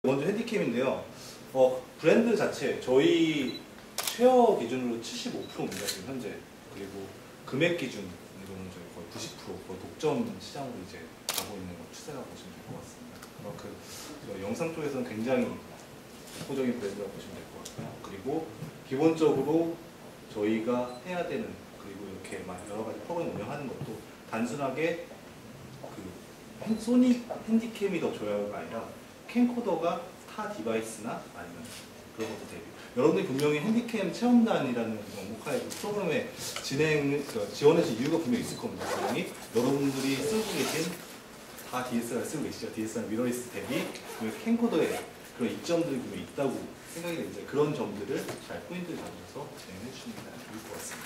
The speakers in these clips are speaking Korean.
먼저 핸디캠인데요. 브랜드 자체 저희 쉐어 기준으로 75%입니다 지금 현재. 그리고 금액 기준으로는 저희 거의 90% 거의 독점 시장으로 이제 가고 있는 추세라고 보시면 될 것 같습니다. 그만큼 영상 쪽에서는 굉장히 독보적인 브랜드라고 보시면 될 것 같고요. 그리고 기본적으로 저희가 해야 되는, 그리고 이렇게 여러 가지 프로그램 운영하는 것도 단순하게 그 소니 핸디캠이 더 좋아요가 아니라 캠코더가 타 디바이스나 아니면 그런 것도 대비. 여러분들이 분명히 핸디캠 체험단이라는 목화의 프로그램에 지원해준 이유가 분명히 있을 겁니다. 분명히 여러분들이 쓰고 계신 다 DSLR 쓰고 계시죠. DSLR 미러리스 대비 캠코더에 그런 이점들이 분명히 있다고 생각이 되는데, 그런 점들을 잘 포인트를 잡아서 진행해 주시면 좋을 것 같습니다.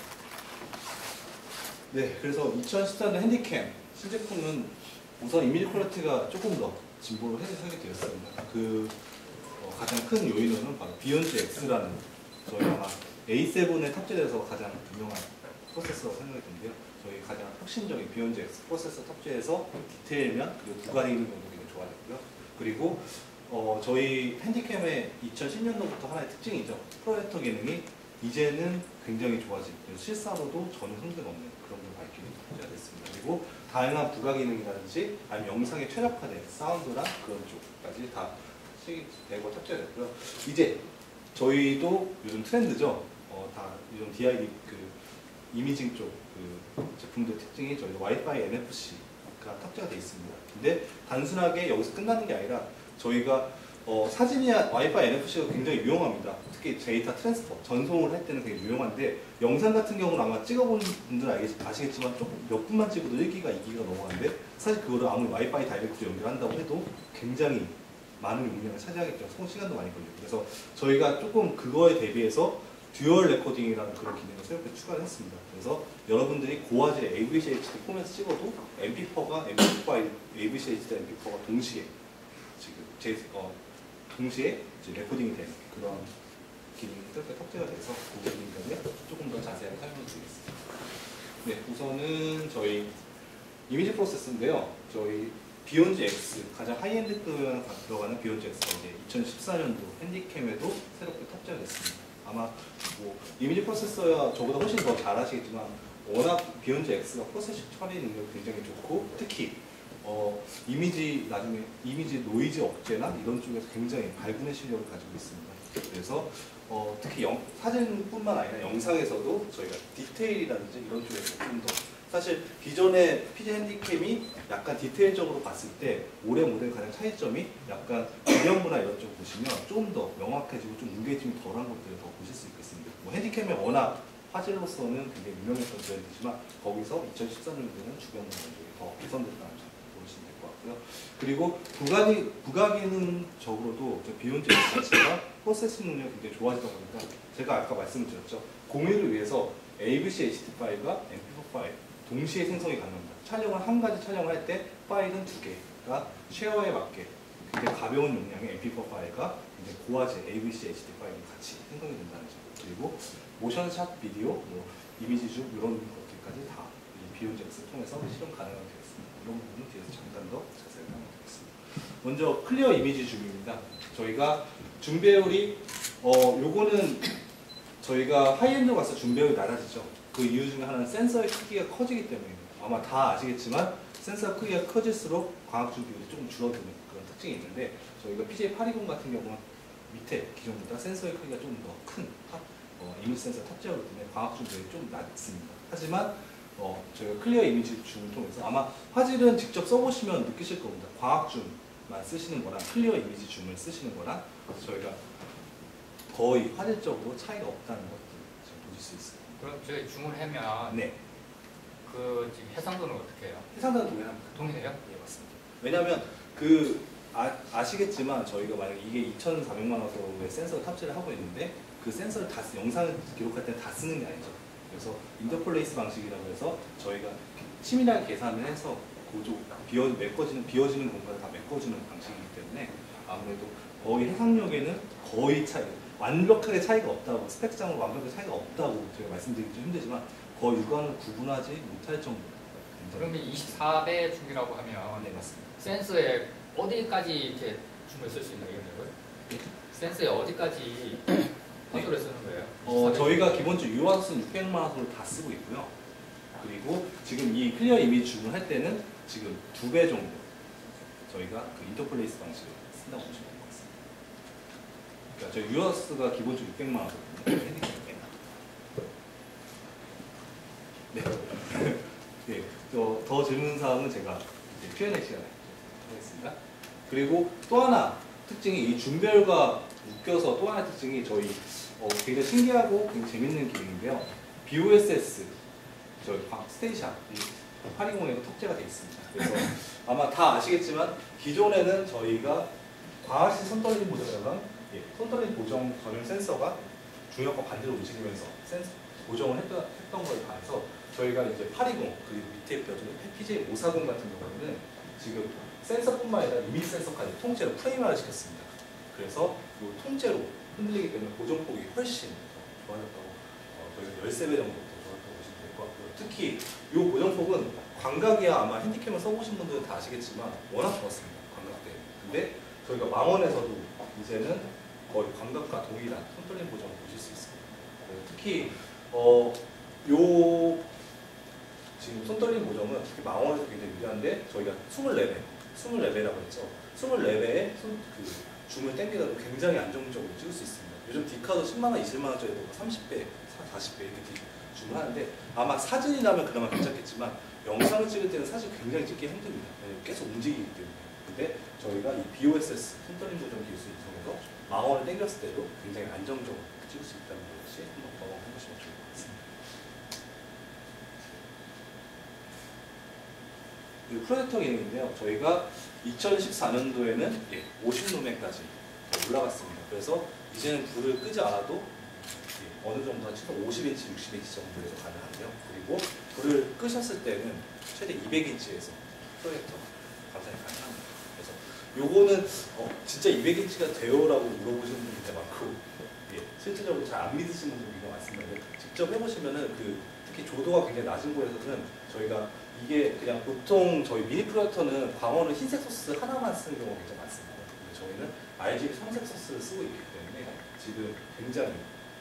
네, 그래서 2014년 핸디캠 신제품은 우선 이미지 퀄리티가 조금 더 진보를 하게 되었습니다. 가장 큰 요인은 바로 비욘즈 X라는 저희 아마 A7에 탑재돼서 가장 유명한 프로세서라고 생각이 드는데요. 저희 가장 혁신적인 비욘즈 X 프로세서 탑재해서 디테일면 그리고 부가 기능도 굉장히 좋아졌고요. 그리고 저희 핸디캠의 2010년도부터 하나의 특징이죠. 프로젝터 기능이 이제는 굉장히 좋아진, 실사로도 전혀 손색 없는 그런 걸 밝히는 탑재가 됐습니다. 그리고 다양한 부가 기능이라든지 아니면 영상에 최적화된 사운드랑 그런 쪽까지 다 되고 탑재가 됐고요. 이제 저희도 요즘 트렌드죠. 다 요즘 DID 이미징 쪽 제품들 특징이 저희도 와이파이 NFC가 탑재가 되어 있습니다. 근데 단순하게 여기서 끝나는 게 아니라 저희가 사진이나 와이파이 NFC가 굉장히 유용합니다. 특히 데이터 트랜스퍼, 전송을 할 때는 굉장히 유용한데, 영상 같은 경우는 아마 찍어본 분들은 아시겠지만 조금 몇 분만 찍어도 1기가, 2기가 넘어가는데, 사실 그거를 아무리 와이파이 다이렉트로 연결한다고 해도 굉장히 많은 용량을 차지하겠죠. 시간도 많이 걸리고. 그래서 저희가 조금 그거에 대비해서 듀얼 레코딩이라는 그런 기능을 새롭게 추가를 했습니다. 그래서 여러분들이 고화질의 AVC HD 포맷을 찍어도 MP4가 AVC HD MP4가 동시에 동시에 레코딩이 되는 그런 기능이 새롭게 탑재가 돼서 그 기능 때문에 조금 더 자세하게 설명을 드리겠습니다. 네, 우선은 저희 이미지 프로세서인데요. 저희 비욘즈 X, 가장 하이엔드급에 들어가는 비욘즈 X가 이제 2014년도 핸디캠에도 새롭게 탑재가 됐습니다. 아마 이미지 프로세서야 저보다 훨씬 더 잘 아시겠지만, 워낙 비욘즈 X가 프로세싱 처리 능력이 굉장히 좋고, 특히 나중에 이미지 노이즈 억제나 이런 쪽에서 굉장히 발군의 실력을 가지고 있습니다. 그래서 특히 사진뿐만 아니라 영상에서도 저희가 디테일이라든지 이런 쪽에서 좀 더, 사실 기존의 PJ 핸디캠이 약간 디테일적으로 봤을 때 올해 모델 가장 차이점이 약간 기념부나 이런 쪽 보시면 좀 더 명확해지고 좀 무게중이 덜한 것들을 더 보실 수 있겠습니다. 핸디캠이 워낙 화질로서는 굉장히 유명했던 브랜드지만, 거기서 2014년도에는 주변 모델들이 더 개선됐다는 점 보시면 될 것 같고요. 그리고 부가 기능적으로도 비욘즈 X 자체가 프로세싱 능력이 굉장히 좋아지다 보니까, 제가 아까 말씀드렸죠. 공유를 위해서 AVC HD 파일과 MP4 파일 동시에 생성이 가능합니다. 한 가지 촬영을 할 때 파일은 2개가 쉐어에 맞게 굉장히 가벼운 용량의 MP4 파일과 굉장히 고화질 AVC HD 파일이 같이 생성이 된다는 점. 그리고 모션샷 비디오, 이미지 줌 이런 것들까지 다 비욘즈 X를 통해서 실현 가능하게 되겠습니다. 이런 부분은 뒤에서 잠깐 더 자세히 설명드리겠습니다. 먼저 클리어 이미지 줌입니다. 저희가 줌 배율이 요거는 저희가 하이엔드로 가서 줌 배율이 낮아지죠. 그 이유 중에 하나는 센서의 크기가 커지기 때문입니다. 아마 다 아시겠지만 센서 크기가 커질수록 광학줌 비율이 조금 줄어드는 그런 특징이 있는데, 저희가 PJ820 같은 경우는 밑에 기존보다 센서의 크기가 좀 더 큰 이미지 센서 탑재하기 때문에 광학줌 비율이 좀 낮습니다. 하지만 저희가 클리어 이미지 줌을 통해서 아마 화질은 직접 써보시면 느끼실 겁니다. 광학줌만 쓰시는 거랑 클리어 이미지 줌을 쓰시는 거랑 저희가 거의 화질적으로 차이가 없다는 것들 지금 보실 수 있습니다. 그럼 저희 줌을 하면 네. 지금 해상도는 어떻게 해요? 해상도는 동일합니다. 동일해요? 예, 맞습니다. 왜냐하면 아시겠지만 저희가 만약에 이게 2,400만 화소의 센서를 탑재를 하고 있는데, 그 센서를 영상을 기록할 때는 다 쓰는 게 아니죠. 그래서 인터폴레이스 방식이라고 해서 저희가 치밀하게 계산을 해서 비워지는 공간을 다 메꿔주는 방식이기 때문에, 아무래도 거의 해상력에는 거의 완벽하게 차이가 없다고, 스펙상으로 완벽하게 차이가 없다고 제가 말씀드리기 좀 힘들지만, 거의 육안을 구분하지 못할 정도로. 그러면 24배 줌이라고 하면, 네, 맞습니다. 센서에 어디까지 이렇게 줌을 쓸 수 있는 영역을? 센서에 어디까지 화소를 쓰는 거예요? 저희가 기본적으로 유화소는 600만 화소를 다 쓰고 있고요. 그리고 지금 이 클리어 이미지 줌을 할 때는 지금 2배 정도 저희가 그 인터폴레이스 방식을 쓴다고 보시면 될 것 같습니다. 그러니까 저희 유화소가 기본적으로 600만 화소거든요. 네. 네. 더 질문 사항은 제가 이제 Q&A 시간에 하겠습니다. 그리고 또 하나 특징이 이 줌별과 묶여서 또 하나 특징이 저희 굉장히 신기하고 굉장히 재밌는 기능인데요. BOSS 저희 스테이샤 820에도 탑재가 되어 있습니다. 그래서 아마 다 아시겠지만 기존에는 저희가 과하시 손떨림 보정이랑 손떨림 보정 전용 센서가 중력과 반대로 움직이면서 보정을 했던 거에 반해서 저희가 이제 820 그리고 밑에 뼈중에 PJ 540 같은 경우는 지금 센서뿐만 아니라 이미지 센서까지 통째로 프레임화를 시켰습니다. 그래서 이 통째로 흔들리기 때문에 보정폭이 훨씬 더 좋아졌다고 저희가 13배 정도 더 좋았다고 보시면 될 것 같고요. 특히 이 보정폭은 광각이야 아마 핸디캠을 써보신 분들은 다 아시겠지만 워낙 좋았습니다. 광각 때. 근데 저희가 망원에서도 이제는 거의 광각과 동일한 손떨림 보정을 보실 수 있습니다. 특히 지금 손떨림 보정은 특히 망원에서 굉장히 유리한데 저희가 24배라고 했죠. 24배에 줌을 당기다도 굉장히 안정적으로 찍을 수 있습니다. 요즘 디카도 10만원, 20만원짜리도 30배, 40배 이렇게 줌을 하는데 아마 사진이라면 그나마 괜찮겠지만 영상을 찍을 때는 사실 굉장히 찍기 힘듭니다. 계속 움직이기 때문에. 근데 저희가 이 BOSS 손떨림 보정 기술을 통해서 망원을 당겼을 때도 굉장히 안정적으로 찍을 수 있다는 것이 한번 경험해보시면 좋을 것 같습니다. 그리고 프로젝터 기능인데요. 저희가 2014년도에는 50루멘까지 올라갔습니다. 그래서 이제는 불을 끄지 않아도 어느 정도 한 최소 50인치, 60인치 정도에서 가능한데요. 그리고 불을 끄셨을 때는 최대 200인치에서 프로젝터 감상이 가능합니다. 그래서 요거는 진짜 200인치가 돼요라고 물어보시는 분이 굉장히 많고 실질적으로 잘 안 믿으시는 분들이 굉장히 많습니다. 직접 해보시면은 특히 조도가 굉장히 낮은 곳에서는 저희가 이게 그냥 보통 저희 미니 프로젝터는 광원은 흰색 소스 하나만 쓰는 경우가 굉장히 많습니다. 근데 저희는 RGB 청색 소스를 쓰고 있기 때문에 지금 굉장히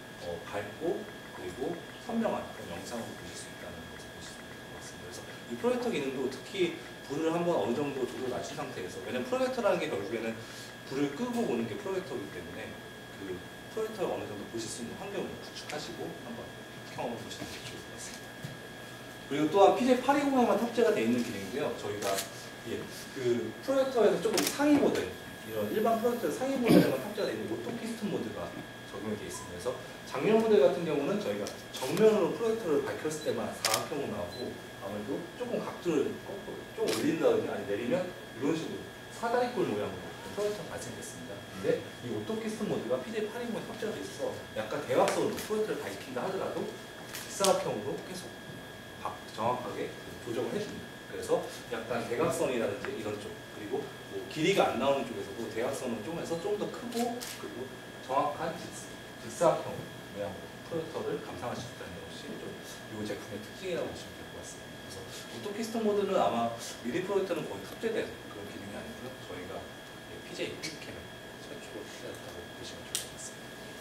밝고 그리고 선명한 그런 영상을 보실 수 있다는 것을 보실 수 있을 것 같습니다. 그래서 이 프로젝터 기능도 특히 불을 한번 어느 정도 조도를 낮춘 상태에서 왜냐면 프로젝터라는 게 결국에는 불을 끄고 보는 게 프로젝터이기 때문에 그 프로젝터를 어느 정도 보실 수 있는 환경을 구축하시고 한번 경험을 보시는 게 좋을 것 같습니다. 그리고 또한 PJ820에만 탑재가 되어 있는 기능인데요. 저희가 그 프로젝터에서 조금 상위 모델, 이런 일반 프로젝터 상위 모델에만 탑재가 되어 있는 오토 피스톤 모드가 적용이 되어 있습니다. 그래서 작년 모델 같은 경우는 저희가 정면으로 프로젝터를 밝혔을 때만 사각형으로 나오고 아무래도 조금 각도를 거꾸로 좀 올린다든지 아니 내리면 이런 식으로 사다리꼴 모양으로 프로젝터가 발생됐습니다. 근데 이 오토 피스톤 모드가 PJ820에 탑재가 되어 있어서 약간 대각선으로 프로젝터를 밝힌다 하더라도 직사각형으로 계속 정확하게 조정을 해줍니다. 그래서 약간 대각선이라든지 이런 쪽 그리고 뭐 길이가 안 나오는 쪽에서도 대각선을 좀 해서 좀 더 크고 그리고 정확한 직사각형 모양으로 프로젝터를 감상할 수 있다는 것이 좀 이 제품의 특징이라고 보시면 될 것 같습니다. 그래서 오토 피스톤 모드는 아마 미니 프로젝터는 거의 탑재된 그런 기능이 아니고요. 저희가 PJ 캠을 최초로 탑재했다고 보시면 좋을 것 같습니다.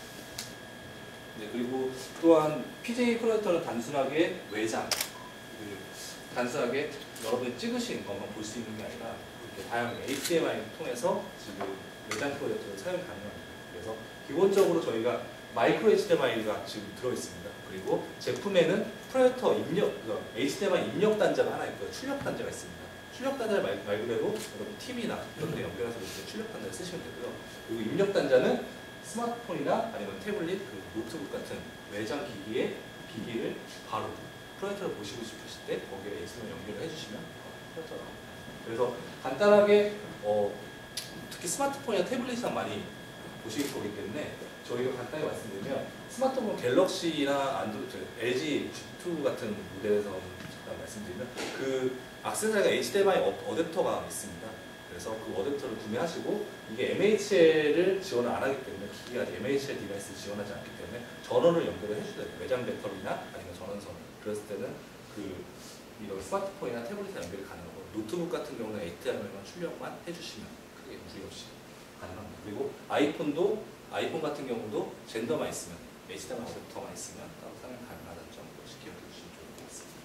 네, 그리고 또한 PJ 프로젝터는 단순하게 외장 단순하게 여러분이 찍으신 것만 볼 수 있는 게 아니라 이렇게 다양한 HDMI 통해서 지금 외장 프로젝터를 사용 가능합니다. 그래서 기본적으로 저희가 마이크로 HDMI가 지금 들어있습니다. 그리고 제품에는 프로젝터 HDMI 입력 단자가 하나 있고요. 출력 단자가 있습니다. 출력 단자 말 그대로 여러분 TV나 이런 데 연결해서 출력 단자를 쓰시면 되고요. 그리고 입력 단자는 스마트폰이나 아니면 태블릿, 노트북 같은 외장 기기를 바로 프로젝터를 보시고 싶으실 때 거기에 HDMI 연결을 해주시면 프로젝터가 나옵니다. 그래서 간단하게 특히 스마트폰이나 태블릿이랑 많이 보실 거기 때문에 저희가 간단히 말씀드리면 스마트폰 갤럭시나 LG G2 같은 모델에서 잠깐 말씀드리면 그 액세서리가 HDMI 어댑터가 있습니다. 그래서 그 어댑터를 구매하시고 이게 MHL을 지원을 안 하기 때문에 기기가 MHL 디바이스를 지원하지 않기 때문에 전원을 연결을 해주셔야 돼요. 외장 배터리나 아니면 전원선을. 그랬을 때는 이런 스마트폰이나 태블릿에 연결이 가능하고 노트북 같은 경우는 HDMI만 출력만 해주시면 크게 무리 없이 가능합니다. 그리고 아이폰 같은 경우도 젠더만 있으면 HDMI 어댑터만 있으면 따로 사용 가능하다는 점 역시 기억해 주시면 좋을 것 같습니다.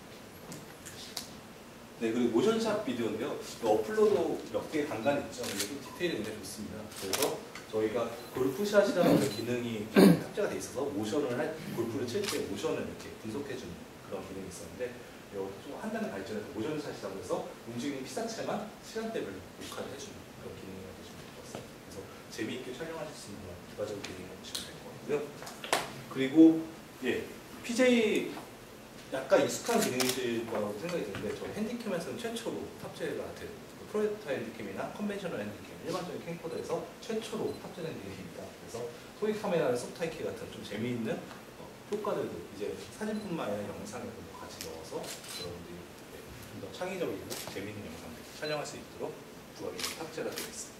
네, 그리고 모션샵 비디오인데요. 어플로도 몇 개 간간이 있죠. 근데 좀 디테일이 굉장히 좋습니다. 그래서 저희가 골프샷이라는 기능이 탑재가 돼 있어서 골프를 칠 때 모션을 이렇게 분석해주는 그런 기능이 있었는데 좀 한 단계 발전해서 모션샷이라고 해서 움직이는 피사체만 시간대별로 녹화를 해주는 그런 기능이 되시면 될 것 같습니다. 그래서 재미있게 촬영하실 수 있는 부가적인 기능이라고 보시면 될 것 같고요. 그리고 PJ 약간 익숙한 기능이실 거라고 생각이 드는데 저희 핸디캠에서는 최초로 탑재가 된 프로젝터 핸디캠이나 컨벤셔널 핸디캠, 일반적인 캠코더에서 최초로 탑재된 기능입니다. 그래서 소위 카메라나 소프트하이키 같은 좀 재미있는 효과들도 이제 사진뿐만 아니라 영상에도 같이 넣어서 여러분들이 좀 더 창의적이고 재미있는 영상들 촬영할 수 있도록 부가기능이 탑재가 되어 있습니다.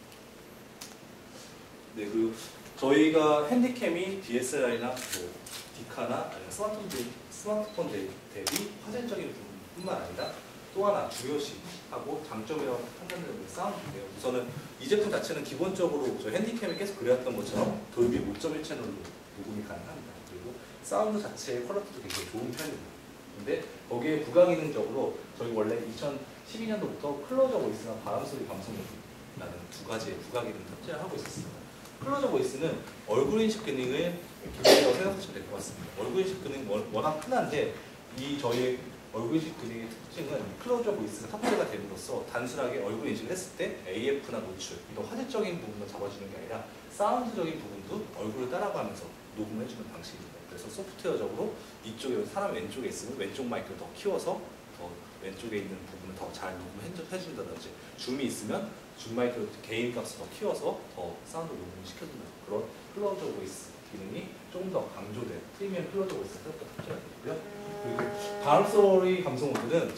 네, 그리고 저희가 핸디캠이 DSLR이나 뭐 디카나 아니면 스마트폰 대비 화질적인 부분뿐만 아니라 또 하나 중요시하고 장점이라고 판단되는 게 사운드인데요. 우선은 이 제품 자체는 기본적으로 저희 핸디캠에 계속 그려왔던 것처럼 돌비 5.1 채널로 녹음이 가능합니다. 그리고 사운드 자체의 퀄리티도 굉장히 좋은 편입니다. 근데 거기에 부가기능적으로 저희 원래 2012년도부터 클로저 보이스나 바람소리 감성이라는 두 가지의 부가기능을 탑재를 하고 있었습니다. 클로저 보이스는 얼굴 인식 기능을 기본이라고 생각하시면 될 것 같습니다. 얼굴 인식 기능이 워낙 흔한데 이 저희 얼굴 인식 기능의 특징은 클로저 보이스가 탑재가 됨으로써 단순하게 얼굴 인식을 했을 때 AF나 노출, 이런 화질적인 부분을 잡아주는 게 아니라 사운드적인 부분도 얼굴을 따라가면서 녹음을 해주는 방식입니다. 그래서 소프트웨어적으로 이쪽에 사람 왼쪽에 있으면 왼쪽 마이크를 더 키워서 더 왼쪽에 있는 부분을 더 잘 녹음해준다든지 줌이 있으면 줌 마이크를 개인 값을 더 키워서 더 사운드 녹음을 시켜주는 그런 클로저 보이스 기능이 조금 더 강조된 프리미엄 클로저 보이스가 새롭게 탑재가 되고요. 그리고 바람 소리 감성 모드는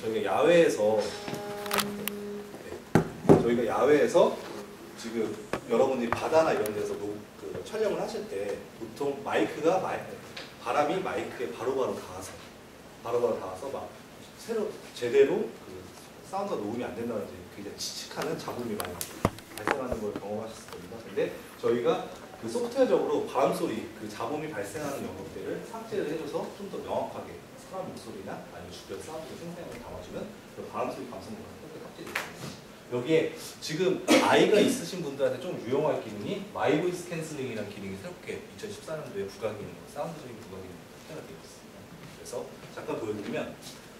저희가 야외에서 지금 여러분들이 바다나 이런 데서 촬영을 하실 때 보통 바람이 마이크에 바로바로 닿아서 막 제대로 그 사운드가 녹음이 안 된다든지 굉장히 칙칙하는 잡음이 많이 발생하는 걸 경험하셨을 겁니다. 근데 저희가 그 소프트웨어적으로 바람 소리, 그 잡음이 발생하는 영역들을 삭제를 해줘서 좀 더 명확하게 사람 목소리나 아니면 주변 사운드를 생생하게 담아주는 그 바람 소리 감성도가 이렇게 탑재되어 있습니다. 여기에 지금 아이가 있으신 분들한테 좀 유용할 기능이 마이 보이스 캔슬링이라는 기능이 새롭게 2014년도에 부가기능으로 사운드적인 부가기능으로 탑재가 되어 있습니다. 그래서 잠깐 보여드리면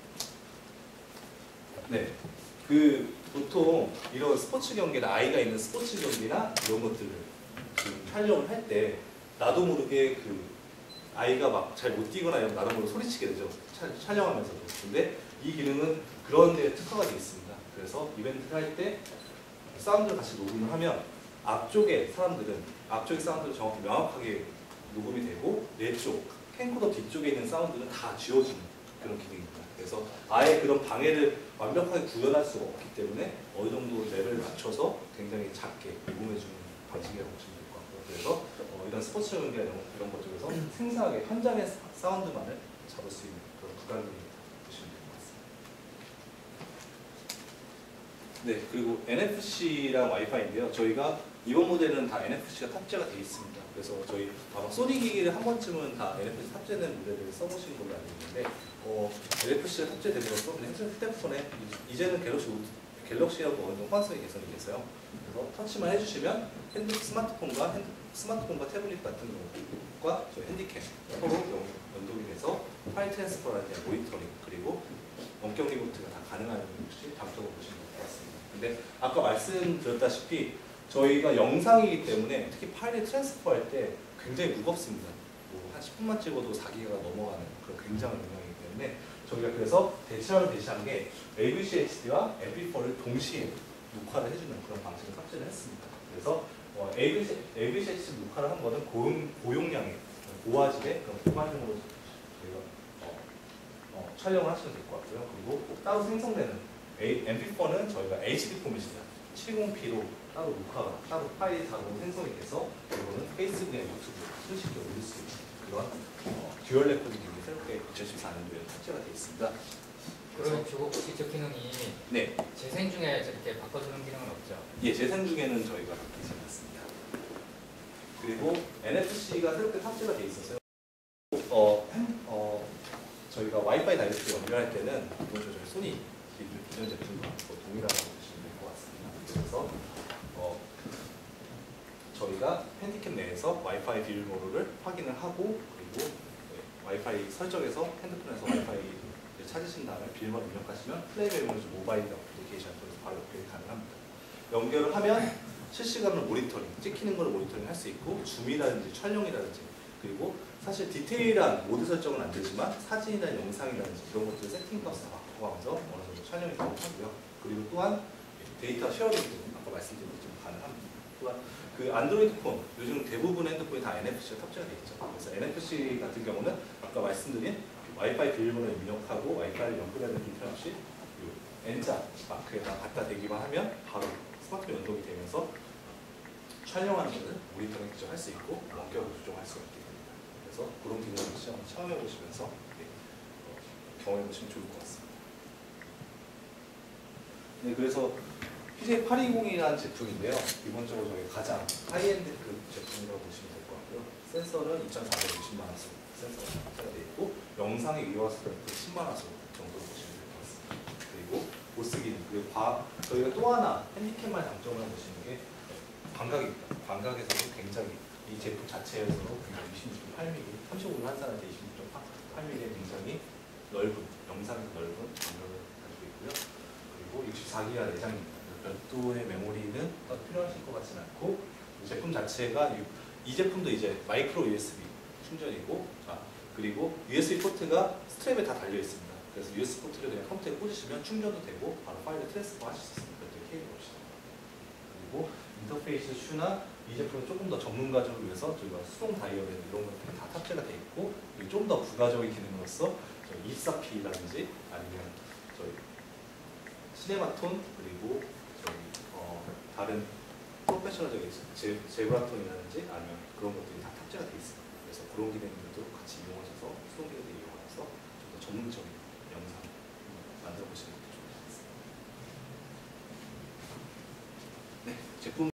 보통 이런 스포츠 경기나 아이가 있는 스포츠 경기나 이런 것들을 지금 촬영을 할 때 나도 모르게 아이가 막 잘 못 뛰거나 이러면 나도 모르게 소리치게 되죠. 촬영하면서도. 근데 이 기능은 그런 데에 특화가 되어 있습니다. 그래서 이벤트를 할 때 사운드를 같이 녹음을 하면 앞쪽의 사운드를 정확히 명확하게 녹음이 되고 내 쪽, 캠코더 뒤쪽에 있는 사운드는 다 지워지는 그런 기능입니다. 그래서 아예 그런 방해를 완벽하게 구현할 수가 없기 때문에 어느 정도 레벨을 맞춰서 굉장히 작게 녹음해주는 방식이라고 보시면 될 것 같고요. 그래서 이런 스포츠 경기나 이런 것 중에서 생생하게 현장의 사운드만을 잡을 수 있는 그런 부가기능이라고 보시면 될 것 같습니다. 네, 그리고 NFC랑 와이파이인데요. 저희가 이번 모델은 다 NFC가 탑재가 되어 있습니다. 그래서 저희 아마 소니 기기를 한 번쯤은 다 NFC 탑재된 모델을 써보신 걸로 알고 있는데 NFC가 탑재됨으로써 휴대폰에 이제는 갤럭시하고 어느 정도 호환성이 개선이 돼서요. 그래서 터치만 해주시면 스마트폰과 태블릿 같은 경우가 저희 핸디캠 서로 연동이 돼서 파일 트랜스퍼라는 모니터링 그리고 원격 리모트가 다 가능한 것이 장점으로 보시면 될 것 같습니다. 근데 아까 말씀드렸다시피 저희가 영상이기 때문에 특히 파일을 트랜스퍼 할 때 굉장히 무겁습니다. 한 10분만 찍어도 4기가가 넘어가는 그런 굉장한 용량이기 때문에 저희가 그래서 대시한 게 AVC-HD와 MP4를 동시에 녹화를 해주는 그런 방식을 탑재를 했습니다. 그래서 AVC-HD 녹화를 한 거는 고용량의 고화질의 그런 고화질로 저희가 촬영을 하시면 될 것 같고요. 그리고 따로 생성되는 MP4는 저희가 HD 포맷입니다. 70p로 따로 따로 파일이 따로 생성이 돼서 이거는 페이스북이나 유튜브에 손쉽게 올릴 수 있는 그런 듀얼 레코딩 기능이 새롭게 2014년도에 탑재가 되어 있습니다. 그럼 혹시 저 기능이 네, 재생 중에 저렇게 바꿔주는 기능은 없죠? 예, 재생 중에는 저희가 바뀌지 않았습니다. 그리고 NFC가 새롭게 탑재가 돼 있어서요. 저희가 와이파이 다이렉트 연결할 때는 기본적으로 저희 소니 기존 제품과 동일하다고 보시면 될 것 같습니다. 그래서 저희가 핸디캡 내에서 와이파이 비밀번호를 확인을 하고 그리고 와이파이 설정에서 핸드폰에서 와이파이를 찾으신 다음에 비밀번호 입력하시면 플레이 메모리즈 모바일 어플리케이션 통해서 바로 연결이 가능합니다. 연결을 하면 실시간으로 모니터링, 찍히는 걸 모니터링 할 수 있고 줌이라든지 촬영이라든지 그리고 사실 디테일한 모드 설정은 안 되지만 사진이나 영상이라든지 이런 것들 세팅 값을 다 바꿔가면서 어느 정도 촬영이 가능하고요. 그리고 또한 데이터 쉐어링도 아까 말씀드린 것처럼 가능합니다. 또한 그 안드로이드 폰, 요즘 대부분 핸드폰이 다 NFC가 탑재가 되어 있죠. 그래서 NFC 같은 경우는 아까 말씀드린 와이파이 비밀번호를 입력하고 와이파이를 연결하는 불편없이 N자 마크에다 갖다 대기만 하면 바로 스마트폰 연동이 되면서 촬영하는 것을 모니터링 직접 할 수 있고 원격으로 조정할 수가 있게 됩니다. 그래서 그런 기능을 시험 체험해 보시면서 경험해 보시면 좋을 것 같습니다. 네, 그래서 PJ820이라는 제품인데요. 기본적으로 저희 가장 하이엔드급 제품이라고 보시면 될 것 같고요. 센서는 2,450만 원 수 센서가 탑재가 되어 있고 영상의 위화수는 10만 원 수 정도로 보시면 될 것 같습니다. 그리고 보스 기능, 그리고 저희가 또 하나 핸디캡만 장점을 보시는 게 광각입니다. 광각에서도 굉장히 이 제품 자체에서도 굉장히 26.8mm, 35mm 환산할 때 26.8mm의 굉장히 넓은, 영상에서 넓은 광각을 가지고 있고요. 그리고 64기가 내장입니다. 별도의 메모리는 필요하실 것 같지는 않고 이 제품 자체가 이 제품도 이제 마이크로 USB 충전이고 그리고 USB 포트가 스트랩에 다 달려 있습니다. 그래서 USB 포트를 그냥 컴퓨터에 꽂으시면 충전도 되고 바로 파일을 트랜스퍼 하실 수 있습니다. 별도의 케이블 없이. 그리고 인터페이스 슈나 이 제품은 조금 더 전문가적을 위해서 저희가 수동 다이얼 이런 것들이 다 탑재가 되어 있고 좀 더 부가적인 기능으로서 24P라든지 아니면 저희 시네마톤 그리고 저희 다른 프로페셔널적인 제브라톤이라든지 아니면 그런 것들이 다 탑재가 되어 있습니다. 그래서 그런 기능들도 같이 이용하셔서 수동 기능을 이용해서 좀 더 전문적인 영상 만들어 보시는 것도 좋을 것 같습니다. 네, 제품